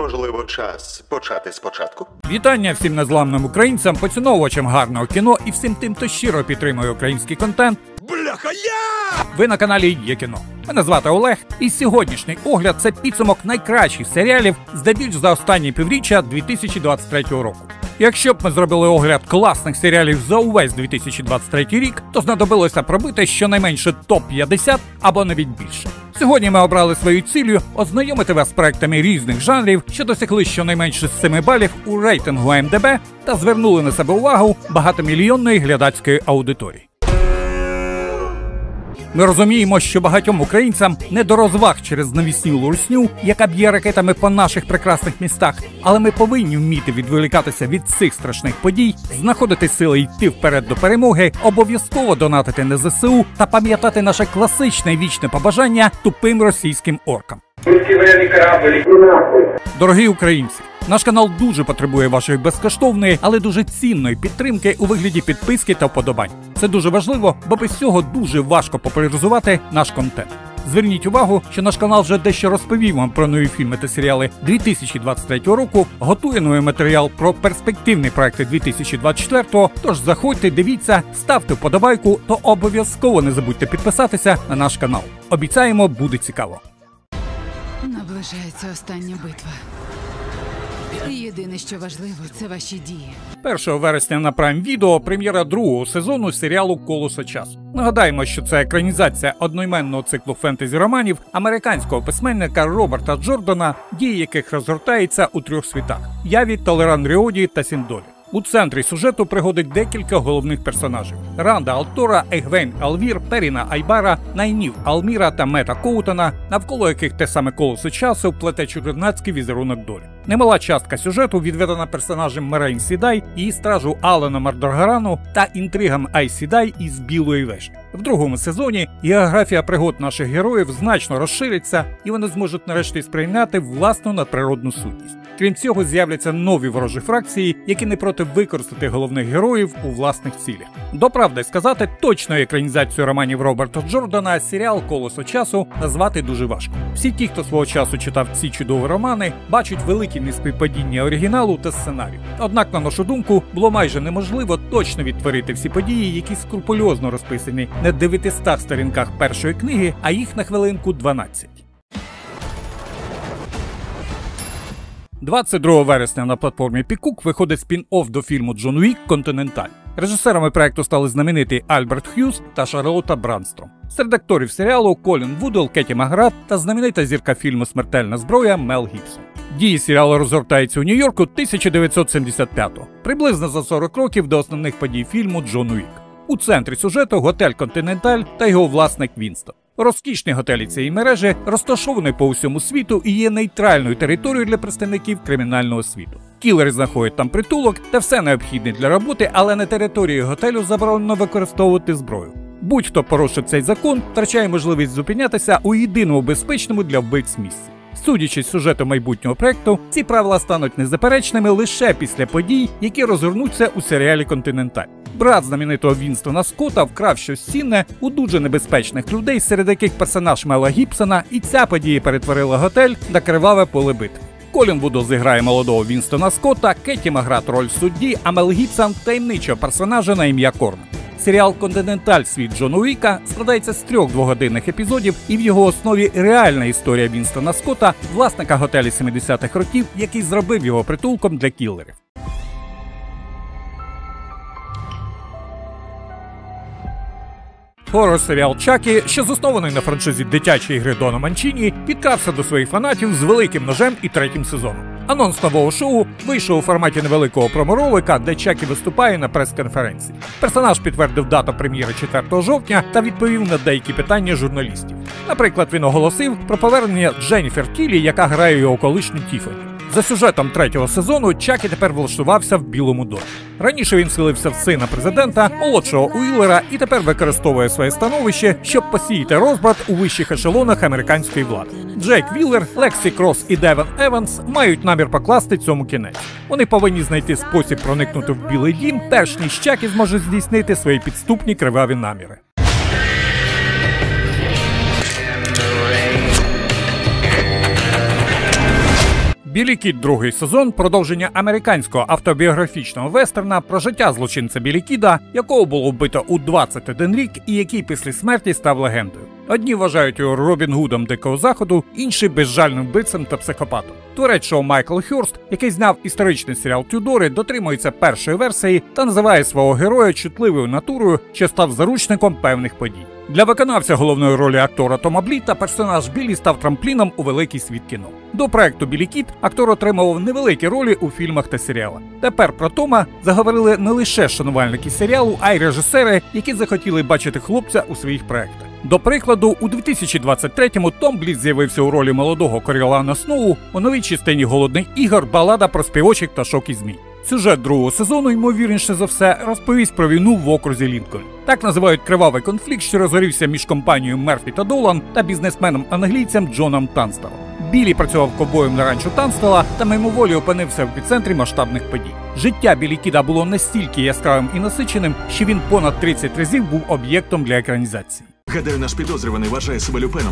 Можливо, час почати спочатку? Вітання всім незламним українцям, поціновувачам гарного кіно і всім тим, хто щиро підтримує український контент. Бляха, я! Ви на каналі Є кіно. Мене звати Олег, і сьогоднішній огляд – це підсумок найкращих серіалів, здебільш за останні півріччя 2023 року. Якщо б ми зробили огляд класних серіалів за увесь 2023 рік, то знадобилося пробити щонайменше топ-50 або навіть більше. Сьогодні ми обрали своєю ціллю ознайомити вас з проектами різних жанрів, що досягли щонайменше 7 балів у рейтингу IMDb та звернули на себе увагу багатомільйонної глядацької аудиторії. Ми розуміємо, що багатьом українцям не до розваг через навіснілу русню, яка б'є ракетами по наших прекрасних містах, але ми повинні вміти відволікатися від цих страшних подій, знаходити сили йти вперед до перемоги, обов'язково донатити на ЗСУ та пам'ятати наше класичне і вічне побажання тупим російським оркам. Дорогі українці, наш канал дуже потребує вашої безкоштовної, але дуже цінної підтримки у вигляді підписки та вподобань. Це дуже важливо, бо без цього дуже важко популяризувати наш контент. Зверніть увагу, що наш канал вже дещо розповів вам про нові фільми та серіали 2023 року, готує новий матеріал про перспективні проекти 2024, тож заходьте, дивіться, ставте вподобайку, то обов'язково не забудьте підписатися на наш канал. Обіцяємо, буде цікаво. Наближається остання битва. Єдине, що важливо, це ваші дії. 1 вересня на Prime Video прем'єра другого сезону серіалу «Колесо часу». Нагадаємо, що це екранізація одноіменного циклу фентезі-романів американського письменника Роберта Джордана, дії яких розгортаються у 3 світах – Яві, Толеран Ріоді та Сіндолі. У центрі сюжету приходить декілька головних персонажів – Ранда Алтора, Егвейн Алвір, Періна Айбара, Найнів Алміра та Мета Коутона, навколо яких те саме колесо часу плете чудернацький візерунок долі. Немала частка сюжету відведена персонажам Мерейн Сідай, її стражу Алану Мардоргарану та інтригам Айсідай із Білої вежі. В другому сезоні географія пригод наших героїв значно розшириться, і вони зможуть нарешті сприйняти власну надприродну сутність. Крім цього, з'являться нові ворожі фракції, які не проти використати головних героїв у власних цілях. До правди сказати, точною екранізацію романів Роберта Джордана серіал «Колесо часу» назвати дуже важко. Всі ті, хто свого часу читав ці чудові романи, бачать великі неспівпадіння оригіналу та сценарію. Однак, на нашу думку, було майже неможливо точно відтворити всі події, які скрупульозно розписані на 900 сторінках першої книги, а їх на хвилинку 12. 22 вересня на платформі Peacock виходить спін-офф до фільму «Джон Уік. Континенталь». Режисерами проекту стали знаменитий Альберт Х'юз та Шарлотта Бранстром. Серед акторів серіалу Колін Вудел, Кеті Макград та знаменита зірка фільму «Смертельна зброя» Мел Гібсон. Дії серіалу розгортаються у Нью-Йорку 1975-го, приблизно за 40 років до основних подій фільму «Джон Уік». У центрі сюжету готель «Континенталь» та його власник Вінстон. Розкішні готелі цієї мережі розташовані по усьому світу і є нейтральною територією для представників кримінального світу. Кілери знаходять там притулок та все необхідне для роботи, але на території готелю заборонено використовувати зброю. Будь-хто порушить цей закон, втрачає можливість зупинятися у єдиному безпечному для вбивць місці. Судячи з сюжету майбутнього проекту, ці правила стануть незаперечними лише після подій, які розгорнуться у серіалі «Континенталь». Брат знаменитого Вінстона Скотта вкрав щось цінне у дуже небезпечних людей, серед яких персонаж Мела Гібсона, і ця подія перетворила готель на криваве поле битви. Колін Вудел зіграє молодого Вінстона Скотта, Кеті Макград роль судді, а Мел Гібсон – таємничого персонажа на ім'я Корна. Серіал «Континенталь. Світ Джона Уіка» складається з 3 двогодинних епізодів, і в його основі реальна історія Вінстона Скотта, власника готелю 70-х років, який зробив його притулком для кілерів. Хоррор-серіал «Чакі», що заснований на франшизі дитячої гри Дона Манчіні, підкрався до своїх фанатів з великим ножем і 3-м сезоном. Анонс нового шоу вийшов у форматі невеликого проморолика, де Чакі виступає на прес-конференції. Персонаж підтвердив дату прем'єри 4 жовтня та відповів на деякі питання журналістів. Наприклад, він оголосив про повернення Дженніфер Кіллі, яка грає його колишню Тіфані. За сюжетом 3-го сезону Чакі тепер влаштувався в Білому домі. Раніше він селився в сина президента, молодшого Уіллера, і тепер використовує своє становище, щоб посіяти розбрат у вищих ешелонах американської влади. Джейк Віллер, Лексі Крос і Девен Еванс мають намір покласти цьому кінець. Вони повинні знайти спосіб проникнути в Білий дім, перш ніж Чакі зможе здійснити свої підступні криваві наміри. Білі Кіт, другий сезон – продовження американського автобіографічного вестерна про життя злочинця Білі Кіда, якого було вбито у 21 рік і який після смерті став легендою. Одні вважають його Робін Гудом Дикого Заходу, інші – безжальним вбивцем та психопатом. Творець шоу Майкл Хёрст, який зняв історичний серіал «Тюдори», дотримується першої версії та називає свого героя чутливою натурою, що став заручником певних подій. Для виконавця головної ролі актора Тома Бліта персонаж Білі став трампліном у великий світ кіно. До проекту «Білі Кіт» актор отримував невеликі ролі у фільмах та серіалах. Тепер про Тома заговорили не лише шанувальники серіалу, а й режисери, які захотіли бачити хлопця у своїх проектах. До прикладу, у 2023-му Том Бліт з'явився у ролі молодого Коріолана Сноу у новій частині «Голодних ігор» балада про співочих пташок і змій. Сюжет другого сезону, ймовірніше за все, розповість про війну в окрузі Лінкольн. Так називають кривавий конфлікт, що розгорівся між компанією Мерфі та Долан та бізнесменом-англійцем Джоном Танстелом. Білі працював ковбоєм на ранчо Танстела та мимоволі опинився в епіцентрі масштабних подій. Життя Білі Кіда було настільки яскравим і насиченим, що він понад 30 разів був об'єктом для екранізації. Гадаю, наш підозрюваний вважає себе Люпеном.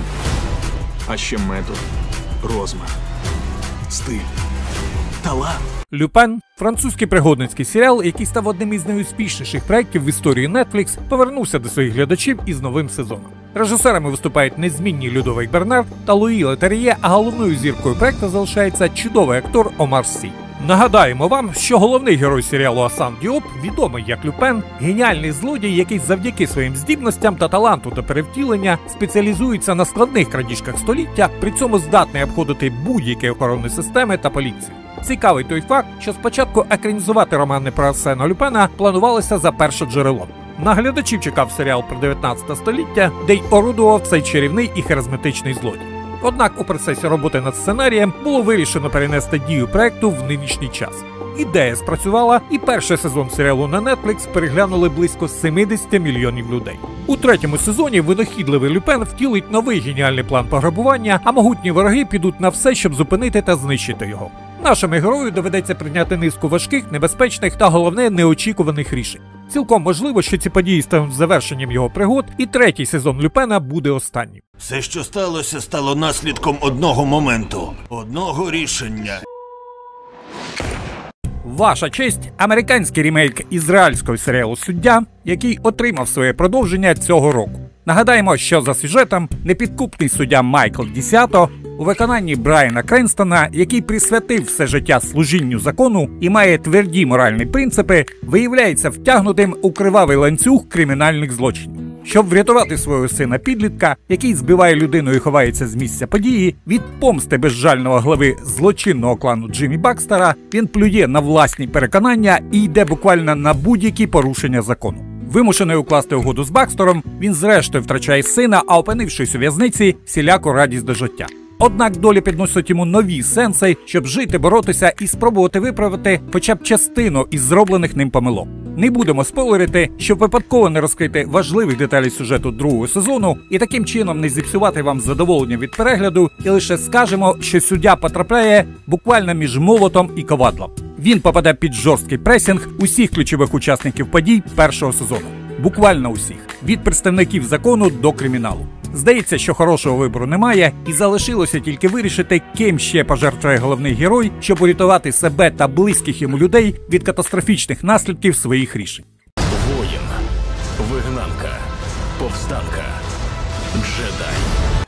А ще метод, розмах, стиль, талант. «Люпен» – французький пригодницький серіал, який став одним із найуспішніших проєктів в історії Netflix, повернувся до своїх глядачів із новим сезоном. Режисерами виступають незмінні Людовик Бернар та Луї Летер'є, а головною зіркою проєкту залишається чудовий актор Омар Сі. Нагадаємо вам, що головний герой серіалу Асан Діоп, відомий як Люпен, геніальний злодій, який завдяки своїм здібностям та таланту до перевтілення спеціалізується на складних крадіжках століття, при цьому здатний обходити будь-які охоронні системи та поліцію. Цікавий той факт, що спочатку екранізувати романи про Арсена Люпена планувалося за першоджерелом. На глядачів чекав серіал про 19 століття, де й орудував цей чарівний і харизматичний злодій. Однак у процесі роботи над сценарієм було вирішено перенести дію проекту в нинішній час. Ідея спрацювала, і перший сезон серіалу на Netflix переглянули близько 70 мільйонів людей. У третьому сезоні винахідливий Люпен втілить новий геніальний план пограбування, а могутні вороги підуть на все, щоб зупинити та знищити його. Нашому герою доведеться прийняти низку важких, небезпечних та, головне, неочікуваних рішень. Цілком можливо, що ці події стануть завершенням його пригод, і третій сезон Люпена буде останнім. Все, що сталося, стало наслідком одного моменту, одного рішення. Ваша честь – американський ремейк ізраїльського серіалу «Суддя», який отримав своє продовження цього року. Нагадаємо, що за сюжетом непідкупний суддя Майкл Десято у виконанні Брайана Кренстона, який присвятив все життя служінню закону і має тверді моральні принципи, виявляється втягнутим у кривавий ланцюг кримінальних злочинів. Щоб врятувати свого сина-підлітка, який збиває людину і ховається з місця події, від помсти безжального глави злочинного клану Джиммі Бакстера, він плює на власні переконання і йде буквально на будь-які порушення закону. Вимушений укласти угоду з Бакстером, він зрештою втрачає сина, а опинившись у в'язниці, всіляку радість до життя. Однак доля підносить йому нові сенси, щоб жити, боротися і спробувати виправити хоча б частину із зроблених ним помилок. Не будемо спойлерити, щоб випадково не розкрити важливих деталей сюжету другого сезону і таким чином не зіпсувати вам задоволення від перегляду, і лише скажемо, що суддя потрапляє буквально між молотом і ковадлом. Він попаде під жорсткий пресінг усіх ключових учасників подій першого сезону. Буквально усіх. Від представників закону до криміналу. Здається, що хорошого вибору немає, і залишилося тільки вирішити, ким ще пожертвує головний герой, щоб урятувати себе та близьких йому людей від катастрофічних наслідків своїх рішень. Воїн, вигнанка, повстанка, джедай.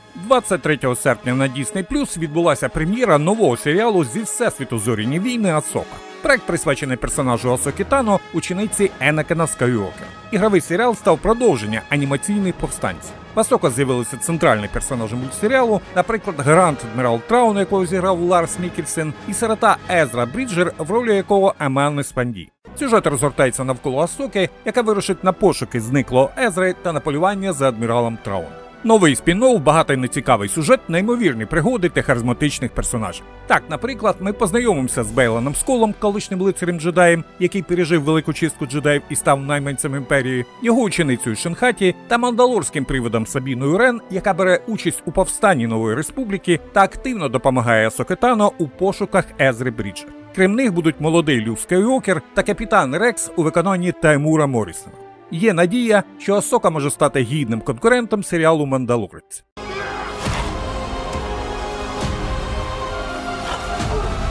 23 серпня на Disney+ відбулася прем'єра нового серіалу зі всесвіту зоряні війни «Асока». Проект присвячений персонажу Асокі Тано, учениці Енакена Скайуокера. Ігровий серіал став продовженням анімаційних повстанців. В «Асока» з'явилися центральні персонажі мультсеріалу, наприклад, Грант Адмірал Траун, якого зіграв Ларс Міккельсен, і сирота Езра Бріджер, в ролі якого Еммануель Спанді. Сюжет розгортається навколо Асоки, яка вирушить на пошуки зниклого Езри та на полювання за Адміралом Трауном. Новий спін-офф, багатий нецікавий сюжет, неймовірні пригоди та харизматичних персонажів. Так, наприклад, ми познайомимося з Бейланом Сколом, колишнім лицарем-джедаєм, який пережив велику чистку джедаїв і став найманцем імперії, його ученицею Шинхаті та мандалорським приводом Сабіною Рен, яка бере участь у повстанні Нової Республіки та активно допомагає Асокі Тано у пошуках Езри Бріджер. Крім них будуть молодий Люк Скайуокер та капітан Рекс у виконанні Таймура Моррісона. Є надія, що Асока може стати гідним конкурентом серіалу «Мандалорець».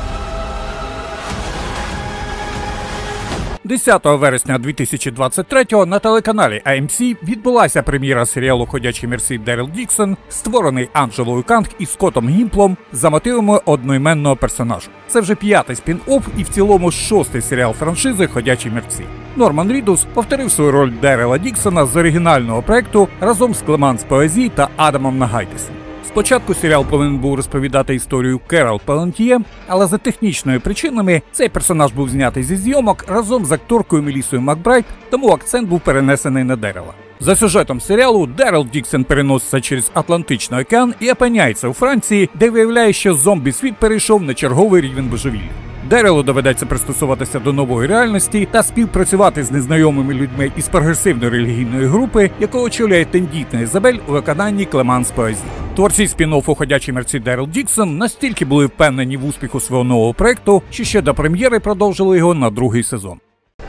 10 вересня 2023-го на телеканалі AMC відбулася прем'єра серіалу «Ходячі мерці» Дерел Діксон, створений Анджелою Канг і Скоттом Гімплом за мотивами одноіменного персонажа. Це вже 5-й спін-офф і в цілому 6-й серіал франшизи «Ходячі мерці». Норман Рідус повторив свою роль Дерела Діксона з оригінального проекту разом з Клеманс Поезі та Адамом Нагайтісом. Спочатку серіал повинен був розповідати історію Керол Пелантіє, але за технічними причинами цей персонаж був знятий зі зйомок разом з акторкою Мелісою Макбрайт, тому акцент був перенесений на Дерела. За сюжетом серіалу Дерел Діксон переноситься через Атлантичний океан і опиняється у Франції, де виявляє, що зомбі-світ перейшов на черговий рівень божевілля. Дерелу доведеться пристосуватися до нової реальності та співпрацювати з незнайомими людьми із прогресивної релігійної групи, яку очолює тендітна Ізабель у виконанні Клеманс Поезі. Творці спін-оффу «Ходячі мерці» Дерел Діксон настільки були впевнені в успіху свого нового проекту, що ще до прем'єри продовжили його на другий сезон.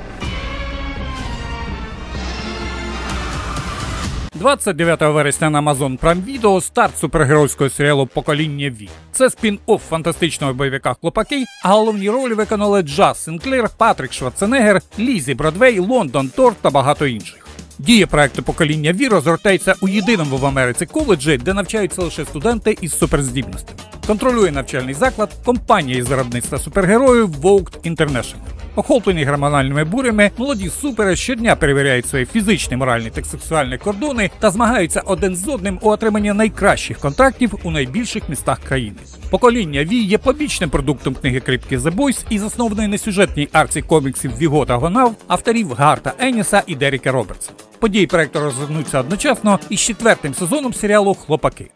29 вересня на Amazon Prime Video старт супергеройського серіалу «Покоління Ві». Це спін-офф фантастичного бойовика «Хлопаки», а головні ролі виконали Джаз Сінклер, Патрік Шварценеггер, Лізі Бродвей, Лондон Торт та багато інших. Дія проекту «Покоління Ві» розгортається у єдиному в Америці коледжі, де навчаються лише студенти із суперздібностями. Контролює навчальний заклад компанія із виробництва супергероїв Vought International. Охоплені гормональними бурями, молоді супери щодня перевіряють свої фізичні, моральні та сексуальні кордони та змагаються один з одним у отриманні найкращих контрактів у найбільших містах країни. «Покоління Ві» є побічним продуктом книги Крипки The Boys і заснованої на сюжетній арці коміксів Віго та Гонав авторів Гарта Еніса і Деріка Робертса. Події проекту розгорнуться одночасно із 4-м сезоном серіалу «Хлопаки».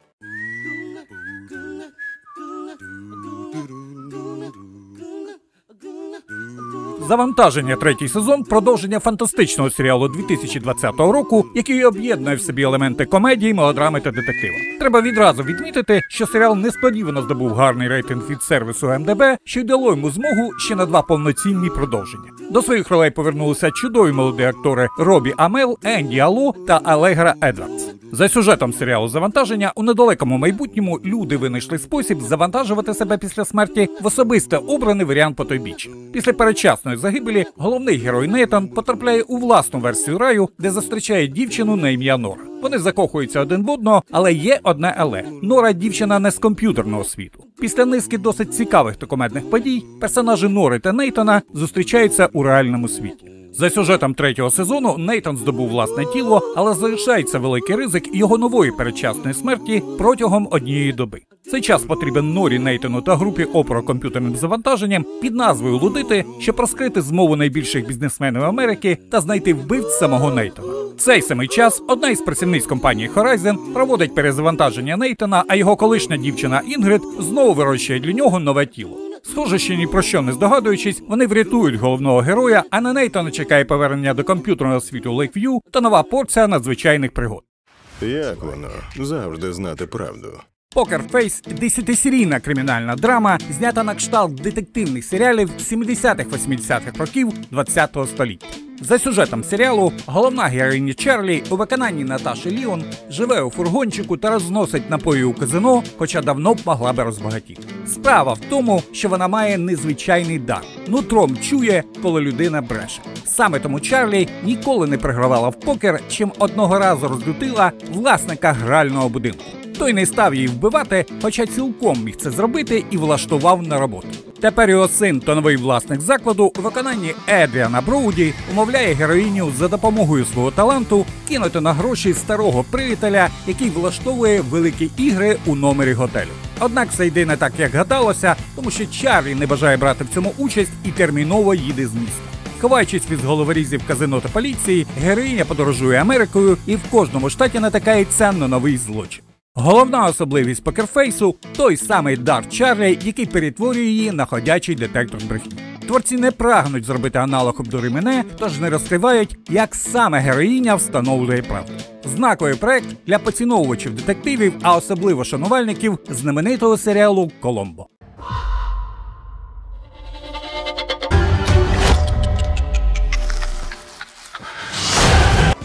Завантаження третій сезон – продовження фантастичного серіалу 2020 року, який об'єднує в собі елементи комедії, мелодрами та детектива. Треба відразу відмітити, що серіал несподівано здобув гарний рейтинг від сервісу МДБ, що й дало йому змогу ще на 2 повноцінні продовження. До своїх ролей повернулися чудові молоді актори Робі Амел, Енді Алло та Алегра Едвардс. За сюжетом серіалу «Завантаження» у недалекому майбутньому люди винайшли спосіб завантажувати себе після смерті в особисто обраний варіант потойбіччя. Після передчасної загибелі головний герой Нейтан потрапляє у власну версію раю, де зустрічає дівчину на ім'я Нора. Вони закохуються один в одного, але є одне але. Нора – дівчина не з комп'ютерного світу. Після низки досить цікавих та кумедних подій персонажі Нори та Нейтана зустрічаються у реальному світі. За сюжетом 3-го сезону Нейтан здобув власне тіло, але залишається великий ризик його нової передчасної смерті протягом однієї доби. Цей час потрібен Норі, Нейтану та групі опору комп'ютерним завантаженням під назвою «Лудити», щоб розкрити змову найбільших бізнесменів Америки та знайти вбивць самого Нейтана. В цей самий час одна із працівниць компанії Horizon проводить перезавантаження Нейтана, а його колишня дівчина Інгрид знову вирощує для нього нове тіло. Схоже, що ні про що не здогадуючись, вони врятують головного героя, а на Нейтана чекає повернення до комп'ютерного світу Лейкв'ю та нова порція надзвичайних пригод. Як воно? Завжди знати правду. «Покер Фейс» – 10-серійна кримінальна драма, знята на кшталт детективних серіалів 70-х-80-х років ХХ століття. За сюжетом серіалу головна героїня Чарлі у виконанні Наташі Ліон живе у фургончику та розносить напої у казино, хоча давно б могла би розбагатіти. Справа в тому, що вона має незвичайний дар. Нутром чує, коли людина бреше. Саме тому Чарлі ніколи не програвала в покер, чим одного разу розлютила власника грального будинку. Той не став її вбивати, хоча цілком міг це зробити і влаштував на роботу. Тепер його син та новий власник закладу у виконанні Едріана Броуді умовляє героїню за допомогою свого таланту кинути на гроші старого приятеля, який влаштовує великі ігри у номері готелю. Однак все йде не так, як гадалося, тому що Чарлі не бажає брати в цьому участь і терміново їде з міста. Ховаючись від головорізів казино та поліції, героїня подорожує Америкою і в кожному штаті натикається на новий злочин. Головна особливість покерфейсу – той самий дар Чарлі, який перетворює її на ходячий детектор брехні. Творці не прагнуть зробити аналог «Обдури мене», тож не розкривають, як саме героїня встановлює правду. Знаковий проект для поціновувачів детективів, а особливо шанувальників знаменитого серіалу «Коломбо».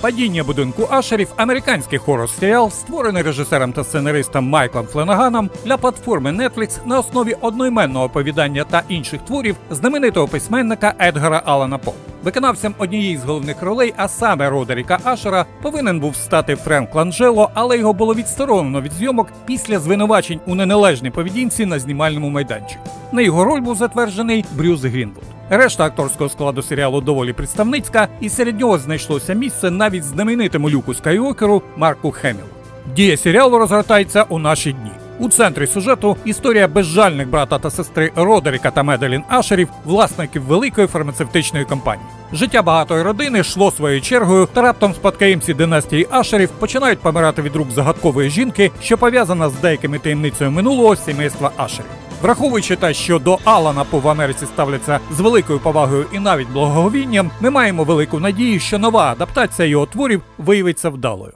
«Падіння будинку Ашерів» – американський хорор-серіал, створений режисером та сценаристом Майклом Фленаганом для платформи Netflix на основі одноіменного оповідання та інших творів знаменитого письменника Едгара Аллана По. Виконавцем однієї з головних ролей, а саме Родеріка Ашера, повинен був стати Френк Ланджело, але його було відсторонено від зйомок після звинувачень у неналежній поведінці на знімальному майданчику. На його роль був затверджений Брюс Грінвуд. Решта акторського складу серіалу доволі представницька, і серед нього знайшлося місце навіть знаменитому Люку Скайуокеру Марку Хемілу. Дія серіалу розгортається у наші дні. У центрі сюжету – історія безжальних брата та сестри Родеріка та Меделін Ашерів, власників великої фармацевтичної компанії. Життя багатої родини йшло своєю чергою, та раптом спадкоємці династії Ашерів починають помирати від рук загадкової жінки, що пов'язана з деякими таємницею минулого сімейства Ашерів. Враховуючи те, що до Аллана По в Америці ставляться з великою повагою і навіть благоговінням, ми маємо велику надію, що нова адаптація його творів виявиться вдалою.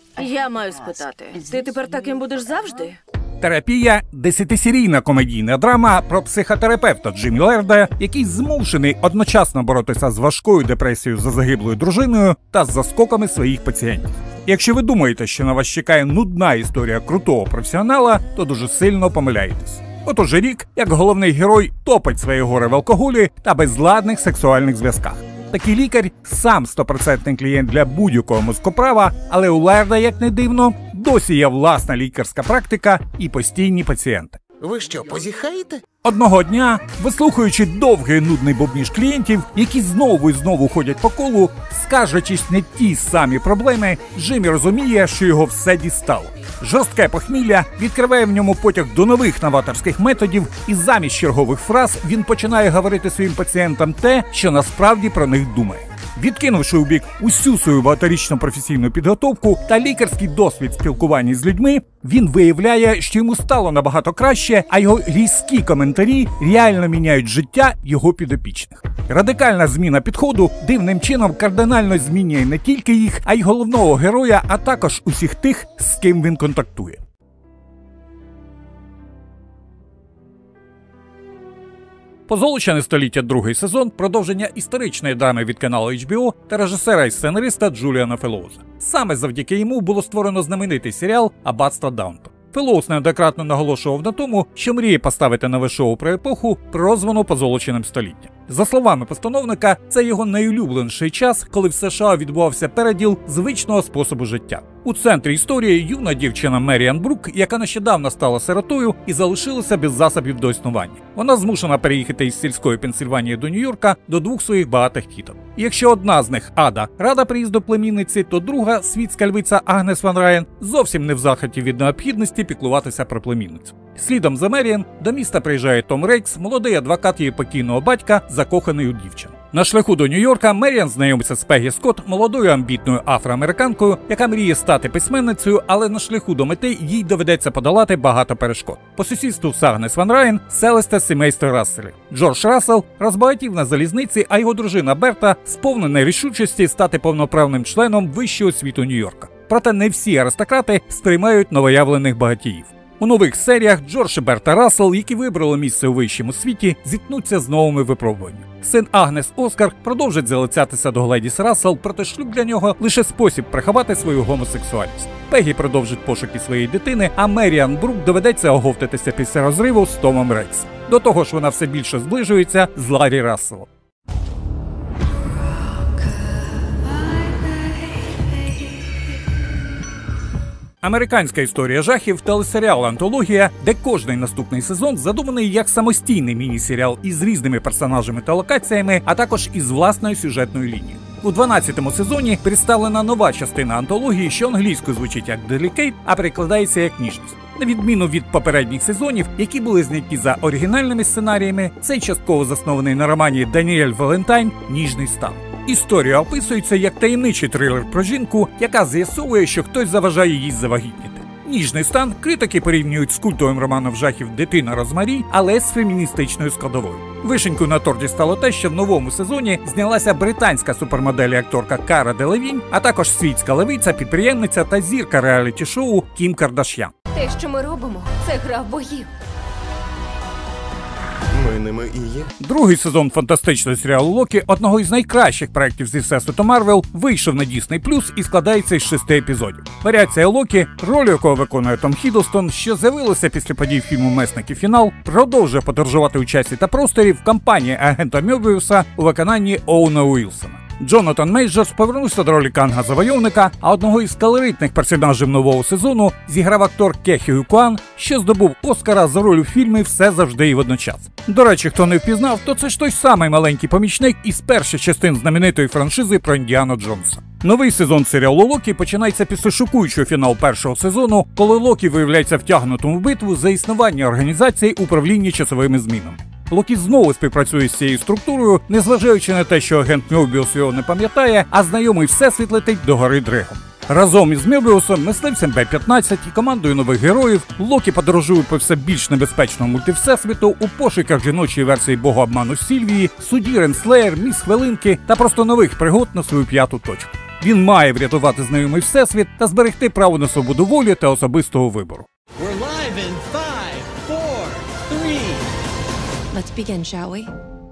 Я маю спитати, ти тепер таким будеш завжди? «Терапія» – 10-серійна комедійна драма про психотерапевта Джиммі Лерда, який змушений одночасно боротися з важкою депресією за загиблою дружиною та з заскоками своїх пацієнтів. Якщо ви думаєте, що на вас чекає нудна історія крутого професіонала, то дуже сильно помиляєтесь. Отож рік, як головний герой топить своє горе в алкоголі та безладних сексуальних зв'язках. Такий лікар сам 100% клієнт для будь-якого мозкоправа, але у Лерда, як не дивно, досі є власна лікарська практика і постійні пацієнти. Ви що, позіхаєте? Одного дня, вислухаючи довгий нудний бубніж клієнтів, які знову і знову ходять по колу, скаржачись на ті самі проблеми, Джиммі розуміє, що його все дістало. Жорстке похмілля відкриває в ньому потяг до нових новаторських методів, і замість чергових фраз він починає говорити своїм пацієнтам те, що насправді про них думає. Відкинувши у бік усю свою багаторічну професійну підготовку та лікарський досвід спілкування з людьми, він виявляє, що йому стало набагато краще, а його різкі коментарі реально міняють життя його підопічних. Радикальна зміна підходу дивним чином кардинально змінює не тільки їх, а й головного героя, а також усіх тих, з ким він контактує. «Позолочене століття» другий сезон – продовження історичної драми від каналу HBO та режисера і сценариста Джуліана Фелоуза. Саме завдяки йому було створено знаменитий серіал «Аббатство Даунтон». Фелоуз неоднократно наголошував на тому, що мріє поставити нове шоу про епоху, прозвану «Позолоченим століттям». За словами постановника, це його найулюбленіший час, коли в США відбувався переділ звичного способу життя. У центрі історії юна дівчина Меріан Брук, яка нещодавно стала сиротою і залишилася без засобів до існування. Вона змушена переїхати із сільської Пенсильванії до Нью-Йорка до двох своїх багатих тіток. І якщо одна з них, Ада, рада приїзду племінниці, то друга, світська львиця Агнес Ван Райен, зовсім не в захваті від необхідності піклуватися про племінницю. Слідом за Меріан до міста приїжджає Том Рейкс, молодий адвокат її покійного батька, закоханий у дівчину. На шляху до Нью-Йорка Меріан знайомиться з Пегі Скотт, молодою амбітною афроамериканкою, яка мріє стати письменницею, але на шляху до мети їй доведеться подолати багато перешкод. По сусідству з Агнес Ван Райен селисте сімейство Расселів. Джордж Рассел розбагатів на залізниці, а його дружина Берта сповнена рішучості стати повноправним членом вищого світу Нью-Йорка. Проте не всі аристократи сприймають новоявлених багатіїв. У нових серіях Джордж і Берта Рассел, які вибрали місце у вищому світі, зіткнуться з новими випробуваннями. Син Агнес Оскар продовжить залицятися до Гледіс Рассел, проте шлюб для нього лише спосіб приховати свою гомосексуальність. Пегі продовжить пошуки своєї дитини, а Меріан Брук доведеться оговтатися після розриву з Томом Рейксом. До того ж вона все більше зближується з Ларі Расселом. Американська історія жахів – телесеріал-антологія, де кожний наступний сезон задуманий як самостійний міні-серіал із різними персонажами та локаціями, а також із власною сюжетною лінією. У 12-му сезоні представлена нова частина антології, що англійською звучить як «Delicate», а перекладається як «Ніжність». На відміну від попередніх сезонів, які були зняті за оригінальними сценаріями, цей частково заснований на романі Даніель Валентайн «Ніжний стан». Історія описується як таємничий трилер про жінку, яка з'ясовує, що хтось заважає їй завагітніти. «Ніжний стан» критики порівнюють з культовим романом жахів «Дитина Розмарі», але з феміністичною складовою. Вишенькою на торті стало те, що в новому сезоні знялася британська супермодель і акторка Кара Делевінь, а також світська левиця, підприємниця та зірка реаліті-шоу Кім Кардаш'ян. Те, що ми робимо, це гра в богів. Вони ними і є. Другий сезон фантастичного серіалу Локі, одного із найкращих проєктів зі всесвіту Марвел, вийшов на Disney+, і складається із 6 епізодів. Варіація Локі, роль якого виконує Том Хіддлстон, що з'явилася після подій фільму «Месник і фінал», продовжує подорожувати у часі та просторі в кампанії агента Мьобіуса у виконанні Оуена Уілсона. Джонатан Мейджорс повернувся до ролі Канга Завойовника, а одного із колоритних персонажів нового сезону зіграв актор Ке Хью Куан, що здобув Оскара за роль у фільмі «Все завжди і водночас». До речі, хто не впізнав, то це ж той самий маленький помічник із перших частин знаменитої франшизи про Індіану Джонса. Новий сезон серіалу Локі починається після шокуючого фіналу першого сезону, коли Локі виявляється втягнутим в битву за існування організації управління часовими змінами. Локі знову співпрацює з цією структурою, незважаючи на те, що агент Мьобіус його не пам'ятає, а знайомий всесвіт летить до гори Дригом. Разом із Мьобіусом, мисливцем Б-15 і командою нових героїв Локі подорожує по все більш небезпечному мультивсесвіту у пошуках жіночої версії богообману Сільвії, судді Ренслеєр, міс Хвилинки та просто нових пригод на свою п'яту точку. Він має врятувати знайомий всесвіт та зберегти право на свободу волі та особистого вибору. We're live in 5, 4, 3. Let's begin, shall we?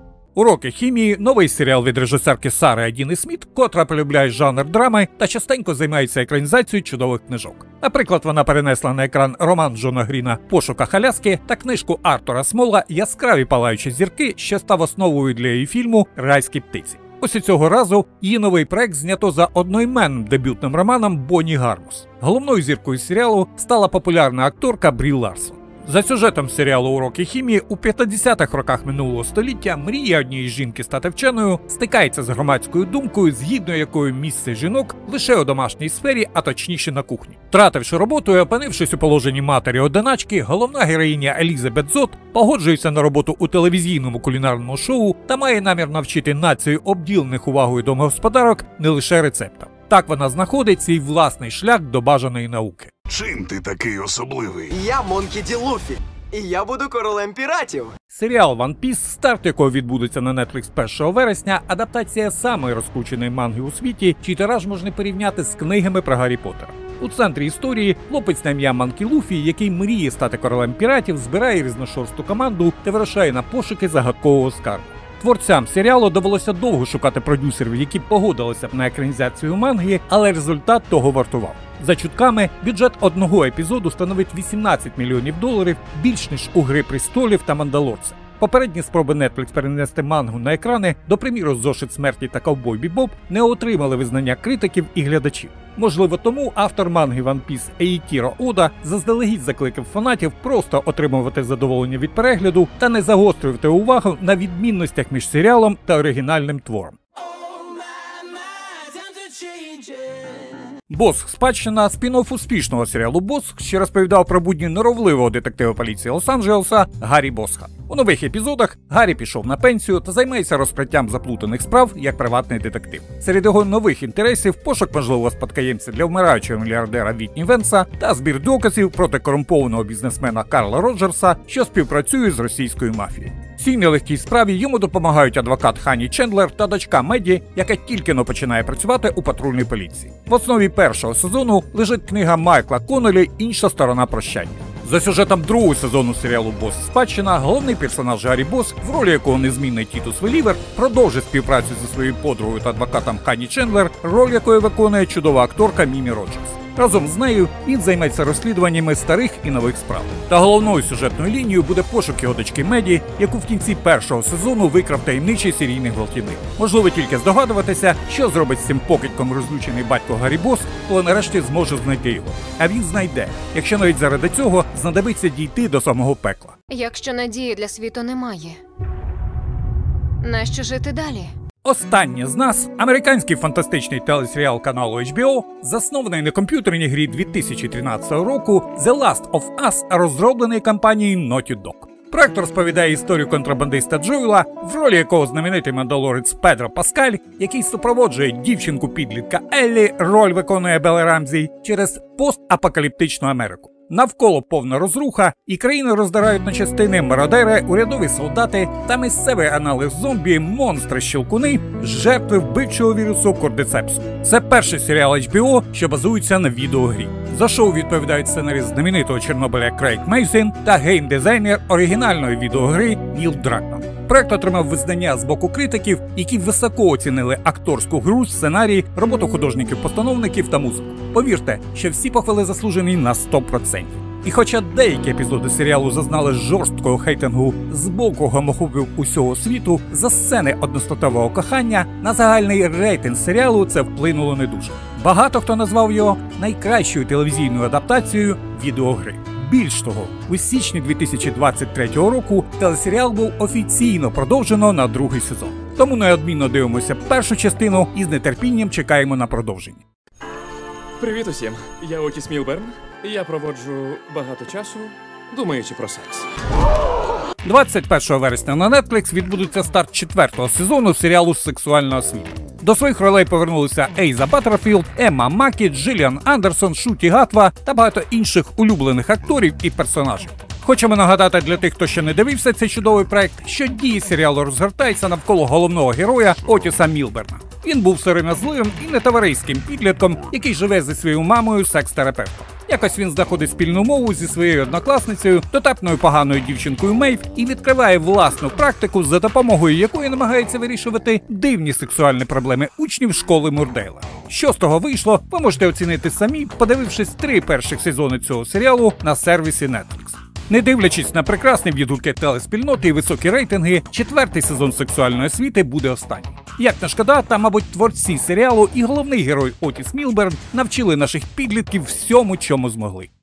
Уроки хімії – новий серіал від режисерки Сари Адіни Сміт, котра полюбляє жанр драми та частенько займається екранізацією чудових книжок. Наприклад, вона перенесла на екран роман Джона Гріна «Пошуках Аляски» та книжку Артура Смола «Яскраві палаючі зірки», що став основою для її фільму «Райські птиці». Ось і цього разу її новий проект знято за одноіменним дебютним романом Бонні Гармус. Головною зіркою серіалу стала популярна акторка Брі Ларсон. За сюжетом серіалу «Уроки хімії» у 50-х роках минулого століття мрія однієї жінки стати вченою стикається з громадською думкою, згідно якою місце жінок лише у домашній сфері, а точніше на кухні. Втративши роботу і опинившись у положенні матері-одиначки, головна героїня Елізабет Зот погоджується на роботу у телевізійному кулінарному шоу та має намір навчити націю обділених увагою домогосподарок не лише рецептам. Так вона знаходить свій власний шлях до бажаної науки. Чим ти такий особливий? Я Монкі Ді Луфі, і я буду королем піратів. Серіал One Piece, старт якого відбудеться на Netflix 1 вересня, адаптація самої розкрученої манги у світі, чий тираж можна порівняти з книгами про Гаррі Поттера. У центрі історії хлопець на ім'я Монкі Луфі, який мріє стати королем піратів, збирає різношорсту команду та вирушає на пошуки загадкового скарбу. Творцям серіалу довелося довго шукати продюсерів, які погодилися б на екранізацію манги, але результат того вартував. За чутками, бюджет одного епізоду становить $18 мільйонів, більш ніж у «Гри престолів» та «Мандалорця». Попередні спроби Netflix перенести мангу на екрани, до приміру «Зошит смерті» та «Ковбой Бібоп», не отримали визнання критиків і глядачів. Можливо, тому автор манги One Piece Ейтіро Ода заздалегідь закликав фанатів просто отримувати задоволення від перегляду та не загострювати увагу на відмінностях між серіалом та оригінальним твором. «Босх. Спадщина» – спін-офф успішного серіалу «Босх», що розповідав про будні норовливого детектива поліції Лос-Анджелеса Гаррі Босха. У нових епізодах Гаррі пішов на пенсію та займається розкриттям заплутаних справ як приватний детектив. Серед його нових інтересів – пошук можливого спадкоємця для вмираючого мільярдера Вітні Венса та збір доказів проти корумпованого бізнесмена Карла Роджерса, що співпрацює з російською мафією. В цій нелегкій справі йому допомагають адвокат Хані Чендлер та дочка Меді, яка тільки-но починає працювати у патрульній поліції. В основі першого сезону лежить книга Майкла Коннелі «Інша сторона прощання». За сюжетом другого сезону серіалу «Босх. Спадщина» головний персонаж Гаррі Босх, в ролі якого незмінний Тітус Велівер, продовжить співпрацю зі своєю подругою та адвокатом Хані Чендлер, роль якої виконує чудова акторка Мімі Роджерс. Разом з нею він займеться розслідуваннями старих і нових справ. Та головною сюжетною лінією буде пошук його дочки Меді, яку в кінці першого сезону викрав таємничий серійний гвалтівник. Можливо тільки здогадуватися, що зробить з цим покидьком розлючений батько Гаррі Босх, коли нарешті зможе знайти його. А він знайде, якщо навіть заради цього знадобиться дійти до самого пекла. Якщо надії для світу немає, нащо жити далі? Останнє з нас – американський фантастичний телесеріал каналу HBO, заснований на комп'ютерній грі 2013 року The Last of Us, розроблений компанією Naughty Dog. Проект розповідає історію контрабандиста Джоела, в ролі якого знаменитий мандалорець Педро Паскаль, який супроводжує дівчинку-підлітка Еллі, роль виконує Белла Рамзі, через постапокаліптичну Америку. Навколо повна розруха, і країну роздирають на частини мародери, урядові солдати та місцевий аналог зомбі, монстри-щелкуни, жертви вбивчого вірусу кордицепсу. Це перший серіал HBO, що базується на відеогрі. За шоу відповідають сценаріст знаменитого Чорнобиля Крейг Мейзін та геймдизайнер оригінальної відеогри Ніл Дракман. Проект отримав визнання з боку критиків, які високо оцінили акторську гру, сценарій, роботу художників-постановників та музику. Повірте, що всі похвали заслужені на 100%. І хоча деякі епізоди серіалу зазнали жорсткого хейтингу з боку гомофобів усього світу за сцени одностатевого кохання, на загальний рейтинг серіалу це вплинуло не дуже. Багато хто назвав його найкращою телевізійною адаптацією відеогри. Більш того, у січні 2023 року телесеріал був офіційно продовжено на другий сезон. Тому неодмінно дивимося першу частину і з нетерпінням чекаємо на продовження. Привіт усім, я Отіс Мілберн. Я проводжу багато часу, думаючи про секс. 21 вересня на Netflix відбудеться старт 4-го сезону серіалу «Сексуальна освіта». До своїх ролей повернулися Ейза Баттерфілд, Емма Макі, Джиліан Андерсон, Шуті Гатва та багато інших улюблених акторів і персонажів. Хочемо нагадати для тих, хто ще не дивився цей чудовий проект, що дії серіалу розгортаються навколо головного героя Отіса Мілберна. Він був сором'язливим і нетовариським підлітком, який живе зі своєю мамою секс-терапевтом. Якось він знаходить спільну мову зі своєю однокласницею, дотепною поганою дівчинкою Мейв, і відкриває власну практику, за допомогою якої намагається вирішувати дивні сексуальні проблеми учнів школи Мурдейла. Що з того вийшло, ви можете оцінити самі, подивившись 3 перших сезони цього серіалу на сервісі Netflix. Не дивлячись на прекрасні відгуки телеспільноти і високі рейтинги, 4-й сезон «Сексуальної освіти» буде останній. Як не шкода, та, мабуть, творці серіалу і головний герой Отіс Мілберн навчили наших підлітків всьому, чому змогли.